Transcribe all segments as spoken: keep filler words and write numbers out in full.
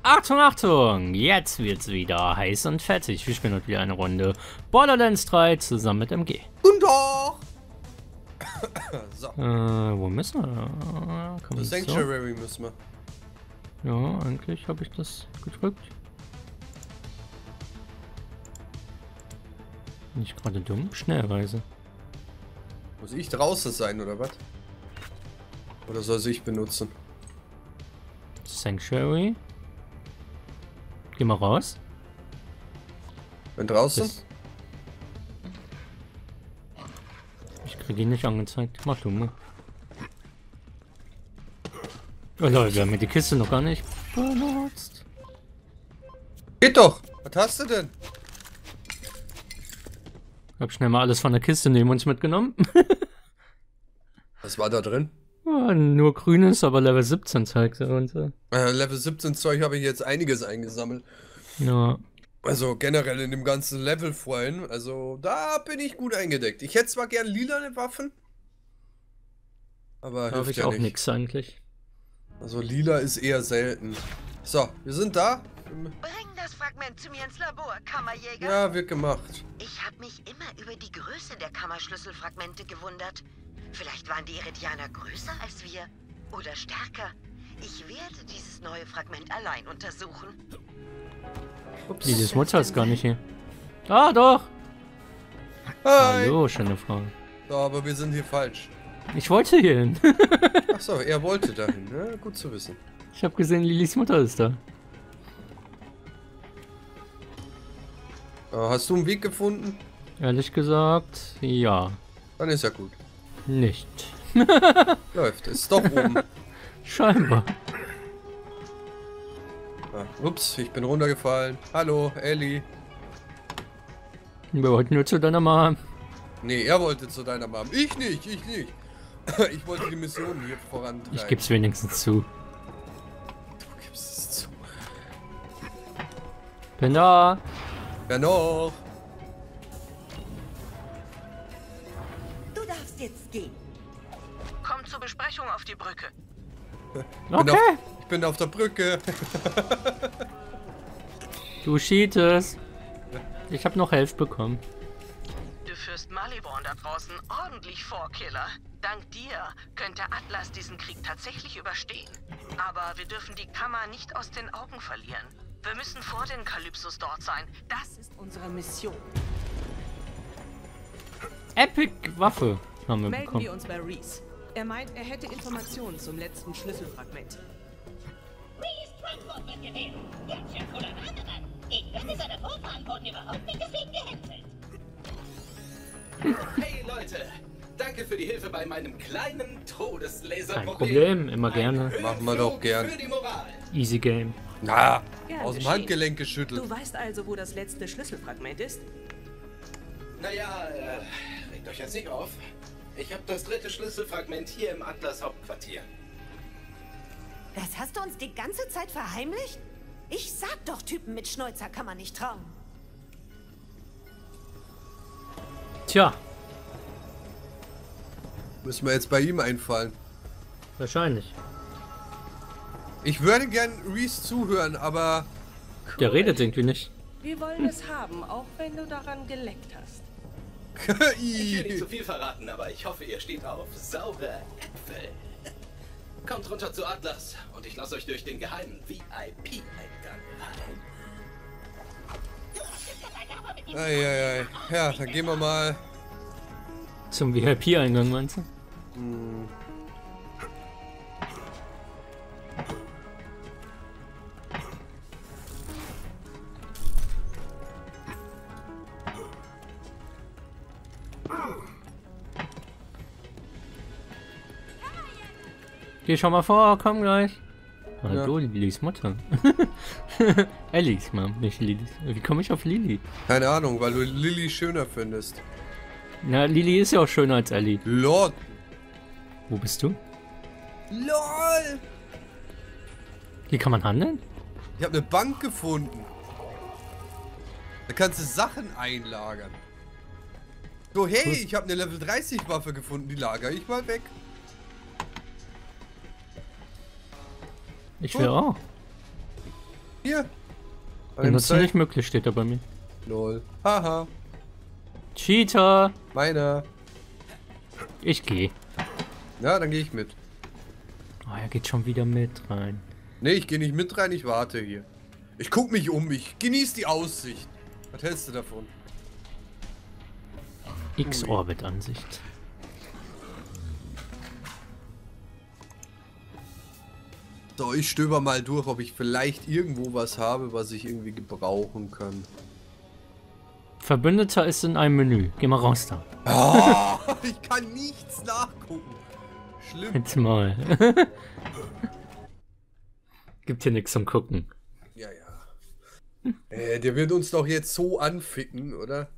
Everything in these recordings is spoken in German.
Achtung, Achtung! Jetzt wird's wieder heiß und fettig. Wir spielen heute wieder eine Runde Borderlands drei zusammen mit M G. Guten Tag! So. Äh, wo müssen wir? Kann man Sanctuary so? Müssen wir. Ja, eigentlich habe ich das gedrückt. Nicht gerade dumm? Schnellreise. Muss ich draußen sein, oder was? Oder soll sie ich benutzen? Sanctuary. Geh mal raus. Wenn draußen? Das ich kriege ihn nicht angezeigt. Mach du mal. Oh Leute, wir haben mir die Kiste noch gar nicht benutzt. Geht doch! Was hast du denn? Hab schnell mal alles von der Kiste neben uns mitgenommen. Was war da drin? Oh, nur grünes, aber Level siebzehn zeigt er uns. Äh, Level siebzehn Zeug habe ich jetzt einiges eingesammelt. Ja. Also generell in dem ganzen Level vorhin. Also da bin ich gut eingedeckt. Ich hätte zwar gern lilane Waffen. Aber Da habe hilft ich ja auch nicht. nichts eigentlich. Also lila ist eher selten. So, wir sind da. Bring das Fragment zu mir ins Labor, Kammerjäger. Ja, wird gemacht. Ich habe mich immer über die Größe der Kammerschlüsselfragmente gewundert. Vielleicht waren die Iridianer größer als wir oder stärker. Ich werde dieses neue Fragment allein untersuchen. Ups. Dieses Mutter ist gar nicht hier. Ah, doch! Hi. Hallo, schöne Frau. So, aber wir sind hier falsch. Ich wollte hier hin. Achso, er wollte dahin. Ja, gut zu wissen. Ich habe gesehen, Lilis Mutter ist da. Äh, hast du einen Weg gefunden? Ehrlich gesagt, ja. Dann ist ja gut. Nicht. Läuft. Ist doch oben. Scheinbar. Ah, ups, ich bin runtergefallen. Hallo, Ellie. Wir wollten nur zu deiner Mom. Nee, er wollte zu deiner Mom. Ich nicht, ich nicht. Ich wollte die Mission hier vorantreiben. Ich geb's wenigstens zu. Du gibst es zu. Bin da. Wer noch? Du darfst jetzt gehen. Komm zur Besprechung auf die Brücke. Bin Okay. auf, ich bin auf der Brücke. Du cheatest. Ich habe noch elf bekommen. Du führst Maliborn da draußen ordentlich vor, Killer. Dank dir könnte Atlas diesen Krieg tatsächlich überstehen. Aber wir dürfen die Kammer nicht aus den Augen verlieren. Wir müssen vor den Kalypsos dort sein. Das ist unsere Mission. Epic Waffe haben wir Melden bekommen. wir uns bei Reese. Er meint, er hätte Informationen zum letzten Schlüsselfragment. Reese Frankfurt wird gewählt. Ganz schön cooler Name, Mann. Ich dachte, seine Vorfahren wurden überhaupt nicht deswegen gehänselt. Hey Leute, danke für die Hilfe bei meinem kleinen Todeslaserproblem. Kein Problem, immer gerne. Machen wir doch gern. Für die Moral. Easy Game. Na, Gern aus dem geschehen. Handgelenk geschüttelt. Du weißt also, wo das letzte Schlüsselfragment ist? Naja, äh, regt euch jetzt nicht auf. Ich habe das dritte Schlüsselfragment hier im Atlas Hauptquartier. Das hast du uns die ganze Zeit verheimlicht? Ich sag doch, Typen mit Schnäuzer kann man nicht trauen. Tja, Müssen wir jetzt bei ihm einfallen. wahrscheinlich. Ich würde gern Reese zuhören, aber... Der redet irgendwie nicht. Wir wollen es haben, auch wenn du daran geleckt hast. Ich will nicht zu viel verraten, aber ich hoffe, ihr steht auf saure Äpfel. Kommt runter zu Atlas und ich lasse euch durch den geheimen V I P-Eingang rein. Eieiei. Ja, dann gehen wir mal... Zum V I P-Eingang meinst du? Hm. Geh schon mal vor, komm gleich. Ah, Ja. du, Lilis Mutter. Ellis Mom, nicht Lilis. Wie komme ich auf Lili? Keine Ahnung, weil du Lilly schöner findest. Na, Lili ist ja auch schöner als Ellie. Lord. Wo bist du? LOL. Hier kann man handeln? Ich habe eine Bank gefunden. Da kannst du Sachen einlagern. So, hey, ich habe eine Level dreißig Waffe gefunden, die lagere ich mal weg. Ich will auch. Hier. Benutzen nicht möglich, steht da bei mir. Lol. Haha. Cheater! Meiner. Ich gehe. Ja, dann gehe ich mit. Oh, er geht schon wieder mit rein. Nee, ich gehe nicht mit rein, ich warte hier. Ich guck mich um, ich genieße die Aussicht. Was hältst du davon? X-Orbit-Ansicht. So, ich stöber mal durch, ob ich vielleicht irgendwo was habe, was ich irgendwie gebrauchen kann. Verbündeter ist in einem Menü. Geh mal raus da. Oh, ich kann nichts nachgucken. Schlimm. Jetzt mal. Gibt hier nichts zum Gucken. Ja, ja. Äh, der wird uns doch jetzt so anficken, oder?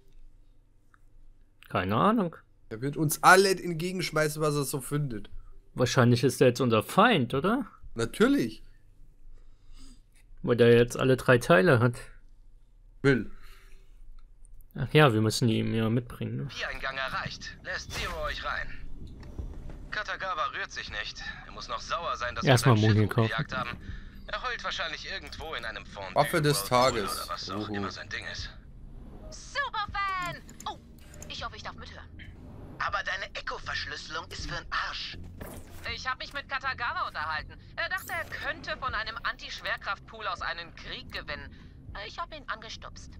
Keine Ahnung. Der wird uns alle entgegenschmeißen, was er so findet. Wahrscheinlich ist er jetzt unser Feind, oder? Natürlich. Weil der jetzt alle drei Teile hat. Will. Ach ja, wir müssen die ihm ja mitbringen. Ne? Eingang erreicht. Lässt Zero euch rein. Katagawa rührt sich nicht. Er muss noch sauer sein, dass Erstmal wir sein Muni Schiff kaufen. gejagt haben. Er heult wahrscheinlich irgendwo in einem Fond. Waffe des Tages. Oder was auch Uhu. immer sein Ding ist. Superfan! Oh, ich hoffe, ich darf mithören. Aber deine Echo-Verschlüsselung ist für'n Arsch. Ich habe mich mit Katagawa unterhalten. Er dachte, er könnte von einem Anti-Schwerkraft-Pool aus einen Krieg gewinnen. Ich habe ihn angestupst.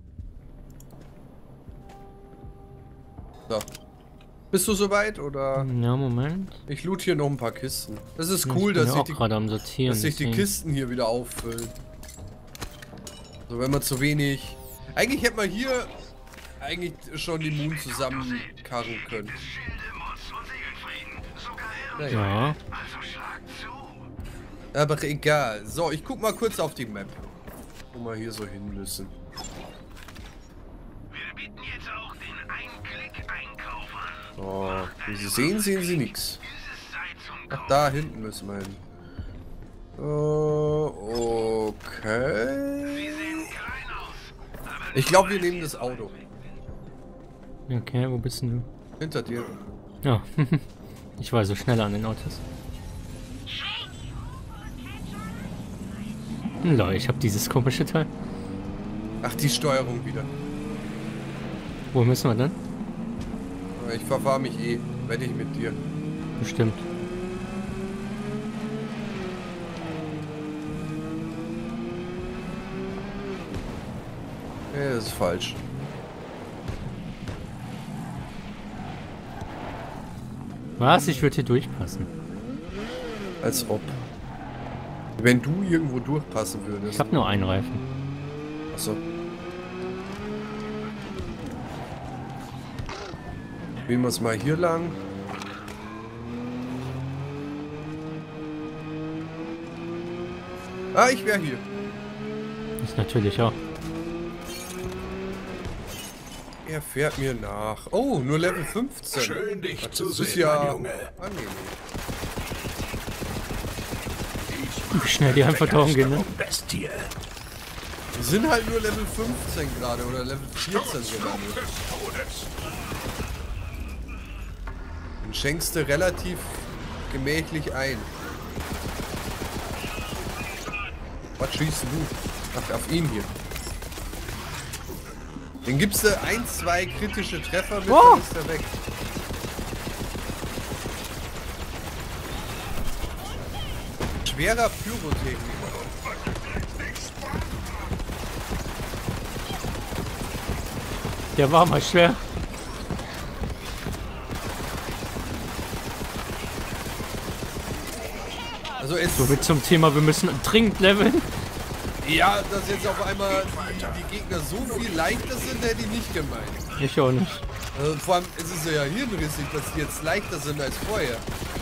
So. Bist du soweit, oder? Ja, Moment. Ich loot hier noch ein paar Kisten. Das ist Ich cool, bin dass ja sich auch die, gerade am Sortieren. dass sich die deswegen. Kisten hier wieder auffüllen. So, wenn man zu wenig... Eigentlich hätte man hier eigentlich schon die Moon zusammenkarren können. Naja. Ja. Aber egal. So, ich guck mal kurz auf die Map. Wo wir hier so hin müssen. Wir bieten jetzt auch den Ein-Klick-Einkauf an. So, wie Sie sehen, sehen Sie nichts. Dieses sei zum Ach, da hinten müssen wir hin. Oh, okay. Ich glaube, wir nehmen das Auto. Okay, wo bist denn Hinter dir. du? Ja. Ich war so schneller an den Autos. Lol, ich habe dieses komische Teil. Ach, die Steuerung wieder. Wo müssen wir denn? Ich verfahre mich eh. Wette ich mit dir. Bestimmt. Ja, das ist falsch. Was? Ich würde hier durchpassen. Als ob. Wenn du irgendwo durchpassen würdest. Ich habe nur einen Reifen. Achso. Gehen wir es mal hier lang. Ah, ich wäre hier. Ist natürlich auch. Er fährt mir nach. Oh, nur Level fünfzehn. Schön, dich das zu ist sehen, ja mein Junge. angenehm. Wie schnell die einfach down gehen, ne? Bestie. Wir sind halt nur Level fünfzehn gerade oder Level vierzehn sogar nur. Dann schenkst du relativ gemächlich ein. Was schießt du? Ach, auf ihn hier. Den gibst du ein, zwei kritische Treffer mit, Oh! dann ist er weg. Schwerer Pyrotechniker. Der war mal schwer. Also es So viel zum Thema, wir müssen dringend leveln. ja, dass jetzt auf einmal die, die Gegner so viel leichter sind, hätte ich nicht gemeint. Ich auch nicht. Also vor allem ist es ja hirnrissig, dass die jetzt leichter sind als vorher.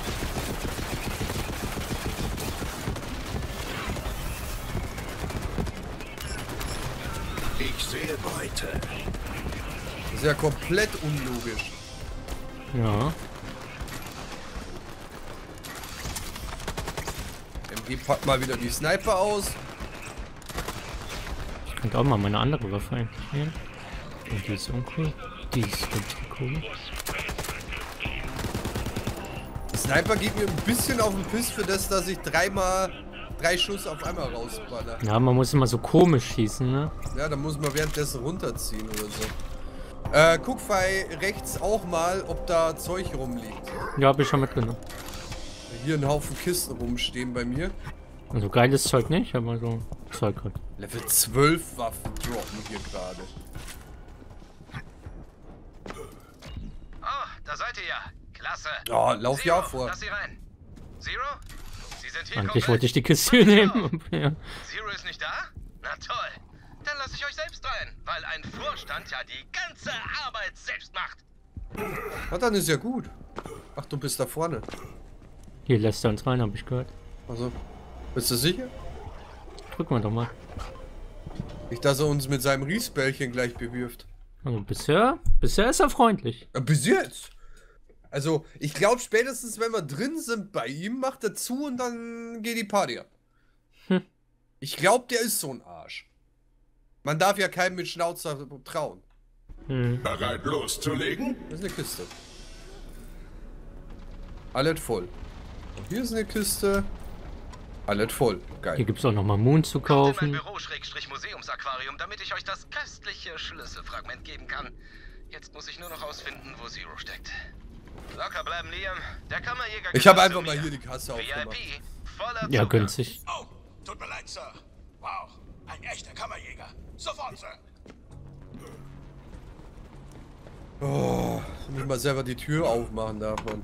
Ich sehe Beute. Das ist ja komplett unlogisch. Ja. M G packt mal wieder die Sniper aus. Ich könnte auch mal meine andere Waffe einstellen. Und die ist uncool. Die ist richtig cool. Der Sniper geht mir ein bisschen auf den Piss für das, dass ich dreimal drei Schuss auf einmal rausballern. Ja, man muss immer so komisch schießen, ne? Ja, dann muss man währenddessen runterziehen oder so. Äh, guck bei rechts auch mal, ob da Zeug rumliegt. Ja, hab ich schon mitgenommen. Hier ein Haufen Kisten rumstehen bei mir. Also geiles Zeug nicht, aber so Zeug halt. Level zwölf Waffen droppen hier gerade. Oh, da seid ihr ja. Klasse. Oh, lauf Zero, ja vor. Lass sie rein. Zero? Sie sind hier Eigentlich komplett? wollte ich die Kiste nehmen. Ja. Zero ist nicht da? Na toll. Dann lasse ich euch selbst rein, weil ein Vorstand ja die ganze Arbeit selbst macht. Na, dann ist ja gut. Ach, du bist da vorne. Hier lässt er uns rein, habe ich gehört. Also, bist du sicher? Drücken wir doch mal. Nicht, dass er uns mit seinem Riesbällchen gleich bewirft. Also bisher, bisher ist er freundlich. Ja, bis jetzt. Also, ich glaube spätestens, wenn wir drin sind bei ihm, macht er zu und dann geht die Party ab. Hm. Ich glaube, der ist so ein Arsch. Man darf ja keinem mit Schnauzer trauen. Hm. Bereit loszulegen? Das ist eine Kiste. Alles voll. Und hier ist eine Kiste. Alles voll. Geil. Hier gibt es auch nochmal Moon zu Kommt in mein kaufen. Büro-Museumsaquarium, damit ich euch das köstliche Schlüsselfragment geben kann. Jetzt muss ich nur noch rausfinden, wo Zero steckt. Locker bleiben, Liam. Der Kammerjäger. Ich habe einfach mal hier die Kasse V I aufgemacht. P, voller Ja, Zugang. günstig. Oh, tut mir leid, Sir. Wow, ein echter Kammerjäger. Sofort, Sir. Oh, muss ich mal selber die Tür aufmachen davon.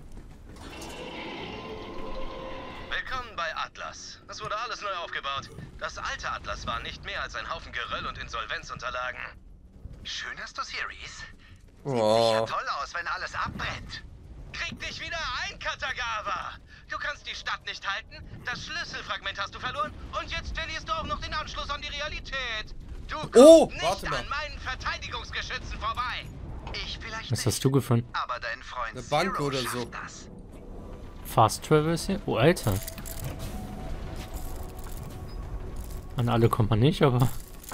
Willkommen bei Atlas. Es wurde alles neu aufgebaut. Das alte Atlas war nicht mehr als ein Haufen Geröll und Insolvenzunterlagen. Schön hast du Series. Sieht Oh. sicher toll aus, wenn alles abbrennt. Krieg dich wieder ein, Katagawa! Du kannst die Stadt nicht halten, das Schlüsselfragment hast du verloren und jetzt verlierst du auch noch den Anschluss an die Realität. Du kommst Oh, nicht warte mal. an meinen Verteidigungsgeschützen vorbei. Ich vielleicht Was nicht, hast du gefunden? aber dein Freund Eine Bank Zero oder schafft so. das. Fast Travel ist hier? Oh, Alter. An alle kommt man nicht, aber...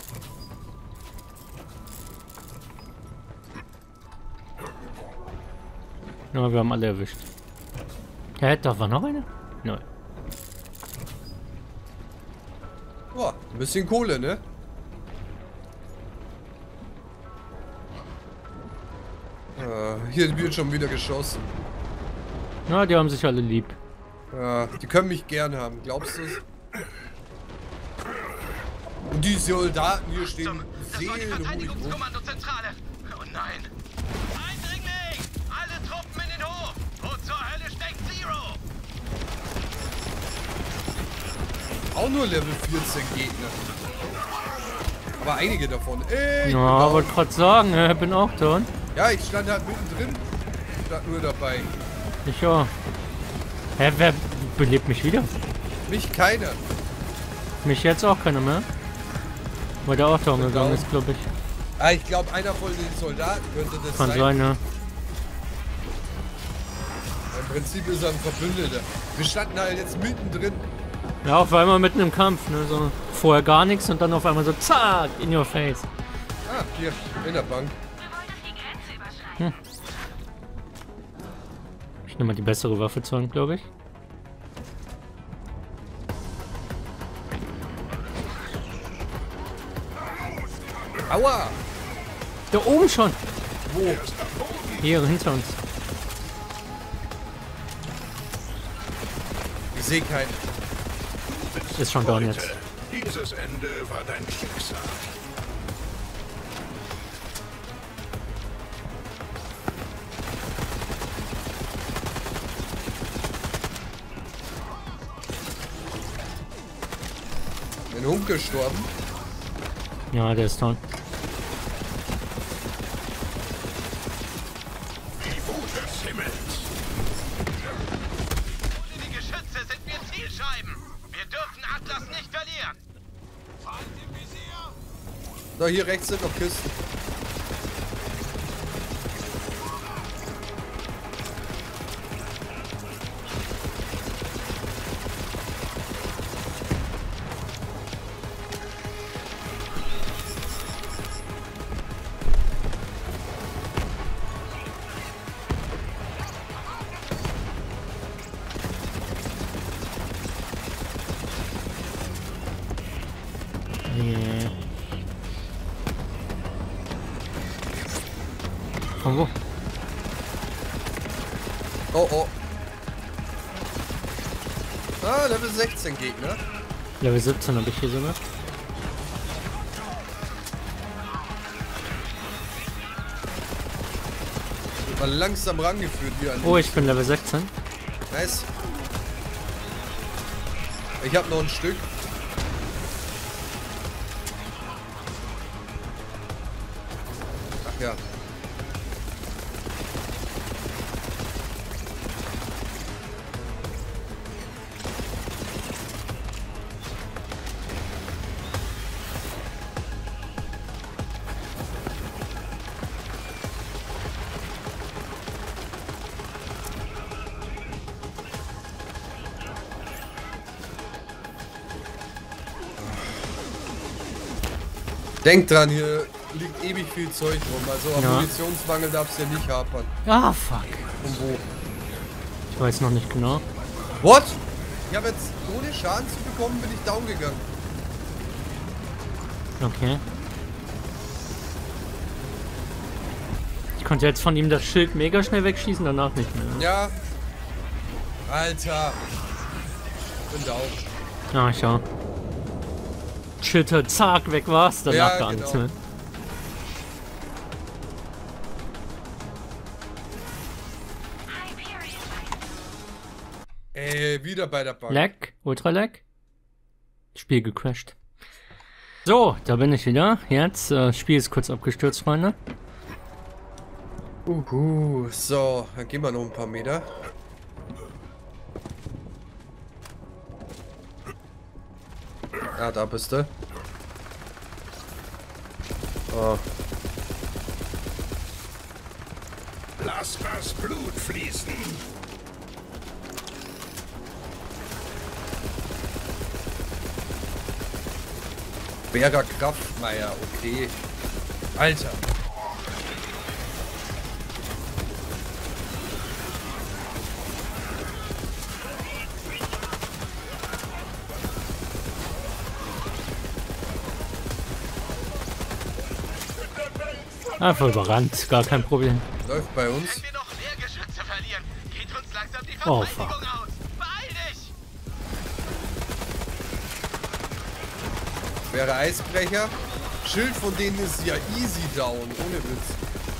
Ja, wir haben alle erwischt. Hä, da war noch eine? Nein. Oh, ein bisschen Kohle, ne? Ah, hier wird schon wieder geschossen. Na, die haben sich alle lieb. Ja, die können mich gern haben, glaubst du es? Und die Soldaten hier stehen Zum, das war die seelenruhig rum. Verteidigungskommandozentrale. Oh nein. Eindringling! Alle Truppen in den Hof! Wo zur Hölle steckt Zero? Auch nur Level vierzehn Gegner. Aber einige davon. Ey, ich bin Ja, down. wollte gerade sagen, äh, bin auch da. Ja, ich stand halt mittendrin. Ich stand nur dabei. Ich auch. Hä, wer belebt mich wieder? Mich keiner. Mich jetzt auch keiner mehr. Weil der auch down gegangen ist, glaube ich. Ah, ich glaube, einer von den Soldaten könnte das Kann sein. sein, ja. Im Prinzip ist er ein Verbündeter. Wir standen halt jetzt mittendrin. Ja, auf einmal mitten im Kampf, ne? So vorher gar nichts und dann auf einmal so zack, in your face. Ah, hier, in der Bank. Hm. Ich nehme mal die bessere Waffe zu, glaube ich. Aua! Da oben schon! Wo? Hier, hinter uns. Ich sehe keinen. Ist schon down jetzt. Dieses Ende war dein Schicksal. Ein Hund gestorben. Ja, der ist down. Die Wut des Himmels. Ohne die Geschütze sind wir Zielscheiben. Wir dürfen Atlas nicht verlieren. Feind im Visier. So, hier rechts sind noch Kisten. wo? Oh, oh. Ah, Level sechzehn Gegner. Level siebzehn habe ich hier sogar. Wird mal langsam rangeführt hier an. Oh, ich bin Level sechzehn. Nice. Ich habe noch ein Stück. Ach ja. Denkt dran, hier liegt ewig viel Zeug rum. Also auf Ja. Munitionsmangel darf es ja nicht hapern. Ah, fuck. Und wo? Ich weiß noch nicht genau. What? Ich habe jetzt, ohne Schaden zu bekommen, bin ich down gegangen. Okay. Ich konnte jetzt von ihm das Schild mega schnell wegschießen, danach nicht mehr. Ja. Alter. Bin down. Ah, schau. Shit, zack, weg war's, danach Ja, gar nichts genau. mehr. Ey, wieder bei der Bank. Lag, Ultra Lag. Spiel gecrashed. So, da bin ich wieder. Jetzt, äh, Spiel ist kurz abgestürzt, Freunde. Uhu, so, dann gehen wir noch ein paar Meter. Ja, da bist du. Oh. Lass das Blut fließen. Schwerer Kraftmeier, okay. Alter. Einfach überrannt, gar kein Problem. Läuft bei uns. Wenn wir noch mehr Geschütze verlieren, geht uns langsam die Oh, Verteidigung fuck. aus. Beeil dich! Schwere Eisbrecher. Schild von denen ist ja easy down, ohne Witz.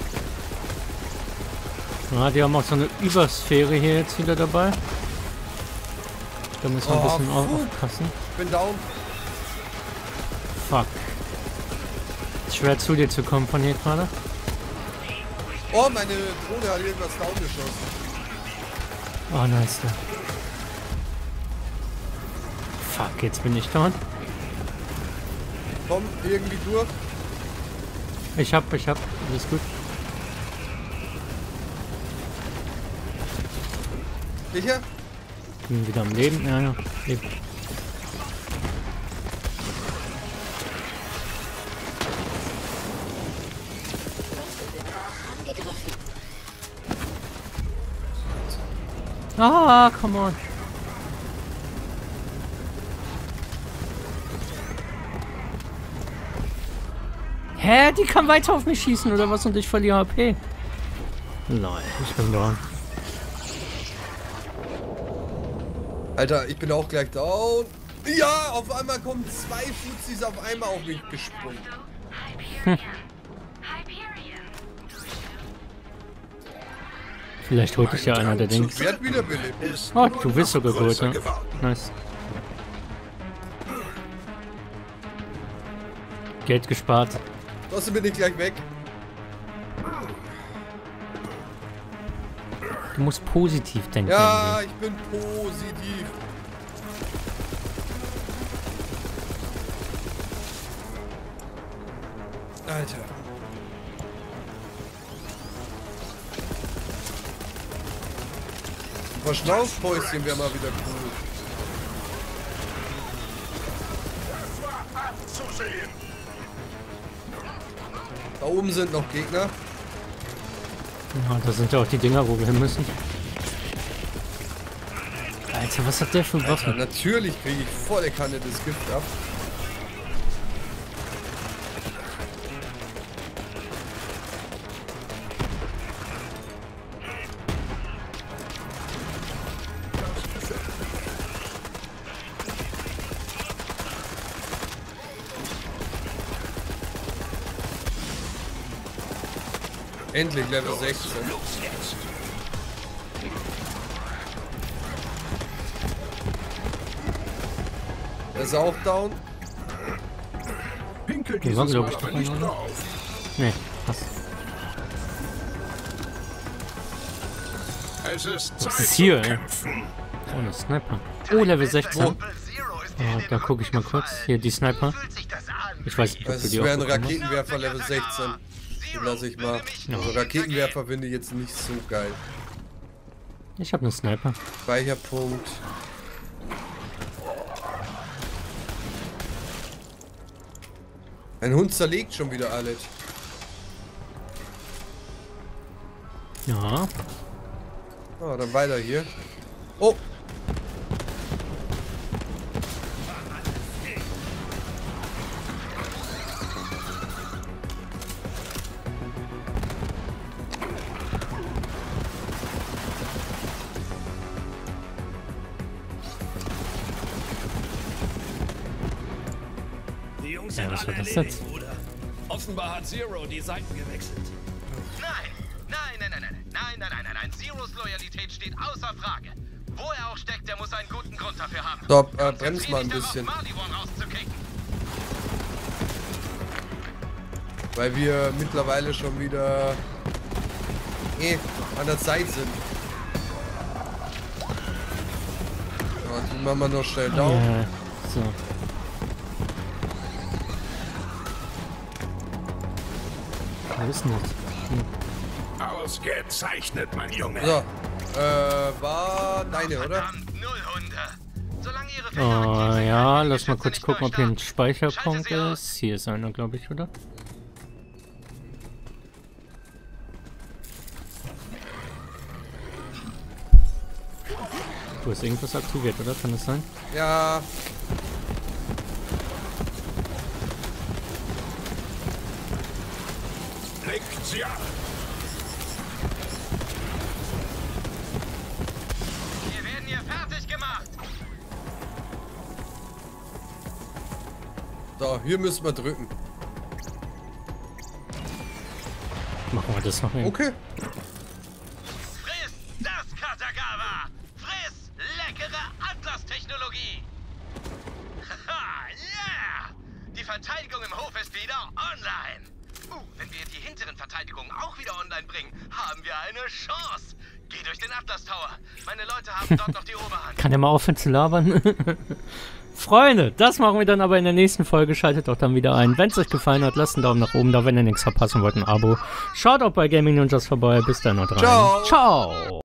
Ja, die haben auch so eine Übersphäre hier jetzt wieder dabei. Da müssen wir ein Oh, bisschen auf- fuck. aufpassen. Ich bin down. Fuck. Schwer zu dir zu kommen von hier gerade. Oh, meine Drohne hat irgendwas down geschossen. Oh, nice. Da. Fuck, jetzt bin ich down. Komm, irgendwie durch. Ich hab, ich hab. Alles gut. Sicher? Bin wieder am Leben. Ja, ja. Leben. Ah, come on. Hä? Die kann weiter auf mich schießen oder was und ich verliere H P. Lol, ich bin da. Alter, ich bin auch gleich down. Ja, auf einmal kommen zwei Fuzis auf einmal auf mich gesprungen. Hm. Vielleicht holt dich ja einer der Dings. Werd wiederbelebt. Oh, du bist sogar gut, ne? Nice. Geld gespart. Trotzdem bin ich gleich weg. Du musst positiv denken. Ja, ich bin positiv. Alter. Ein paar Schnauzpäuschen wäre mal wieder cool. Abzusehen. Da oben sind noch Gegner. Ja, da sind ja auch die Dinger, wo wir hin müssen. Alter, was hat der für Ja, Waffen? natürlich kriege ich volle Kanne das Gift ab. Endlich Level sechzehn. Er ist auch down. Die war, glaube ich, dabei, oder? Nee, passt. Es ist Was ist hier, ey? Oh, eine Sniper. Oh, Level sechzehn. Oh, da gucke ich mal kurz. Hier, die Sniper. Ich weiß nicht, ob Das wir die wäre ein auch bekommen. Raketenwerfer Level sechzehn. Den lasse ich mal. Also Raketenwerfer finde ich jetzt nicht so geil. Ich habe eine Sniper. Speicherpunkt. Ein Hund zerlegt schon wieder alles. Ja. Oh, dann weiter hier. Oh! Die Jungs Ja, sind was alle war das erledigt, jetzt? Bruder. Offenbar hat Zero die Seiten gewechselt. Nein, nein, nein, nein, nein, nein, nein, nein, nein, nein. Zeros Loyalität steht außer Frage. Wo er auch steckt, der muss einen guten Grund dafür haben. Stopp, äh, bremst mal ein bisschen. Maliborn rauszukicken. Weil wir mittlerweile schon wieder eh an der Zeit sind. So, die machen wir noch schnell down. Äh, so. Was ist denn das? Hm. Ausgezeichnet, mein Junge. So, äh, war deine, oder? Verdammt, null Hunde. Solange ihre Fächer Oh aktiv sind, ja, können die lass mal Geschütze kurz nicht gucken, ob hier ein neu starten. Speicherpunkt Schalte sie aus. ist. Hier ist einer, glaube ich, oder? Du hast irgendwas aktiviert, oder? Kann das sein? Ja. Legt sie ab. Wir werden hier fertig gemacht. So, hier müssen wir drücken. Machen wir das noch irgendwie. Okay. Friss das, Katagawa! Friss leckere Atlas-Technologie! Haha, yeah! Die Verteidigung im Hof ist wieder online! Uh, wenn wir die hinteren Verteidigungen auch wieder online bringen, haben wir eine Chance! Geh durch den Atlas Tower! Meine Leute haben dort noch die Oberhand! Kann der mal aufhören zu labern? Freunde, das machen wir dann aber in der nächsten Folge. Schaltet doch dann wieder ein. Wenn es euch gefallen hat, lasst einen Daumen nach oben da. Wenn ihr nichts verpassen wollt, ein Abo. Schaut auch bei Gaming Ninjas vorbei. Bis dann und rein. Ciao. Ciao.